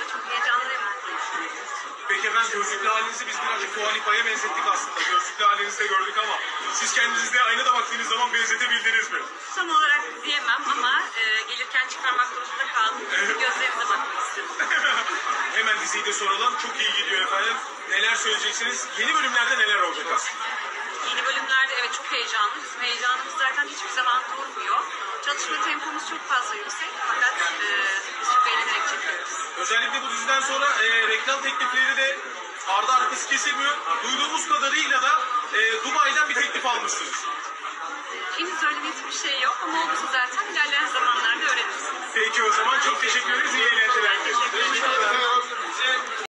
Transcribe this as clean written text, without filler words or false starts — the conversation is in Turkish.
çok heyecanlıyım. Peki efendim, gözlüklü halinizi biz birazcık Dua Lipa'ya benzettik aslında. Gözlüklü halinizi de gördük ama siz kendinizi de aynada baktığınız zaman benzetebildiniz mi? Tam olarak diyemem ama gelirken çıkarmak durumunda kaldım. Gözlerinize bakmak istedim. Hemen diziyi de soralım. Çok iyi gidiyor efendim. Neler söyleyeceksiniz? Yeni bölümlerde neler olacak aslında? Yeni bölümlerde evet çok heyecanlı. Bizim heyecanımız zaten hiçbir zaman durmuyor. Çalışma tempomuz çok fazla yüksek fakat biz çok eğlenerek çekiyoruz. Özellikle bu diziden sonra reklam teklifleri de ardı arkası kesilmiyor. Duyduğumuz kadarıyla da Dubai'den bir teklif almışsınız. Henüz öyle net bir şey yok ama olursa zaten ilerleyen zamanlarda öğrenirsiniz. Peki o zaman çok teşekkür ederiz. İyi eğlenceler. Ben teşekkür ederim.